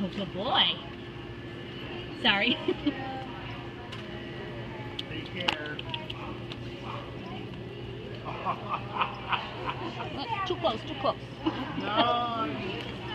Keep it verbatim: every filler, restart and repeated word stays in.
Oh, good boy. Sorry. Take care. Look, too close, too close. No.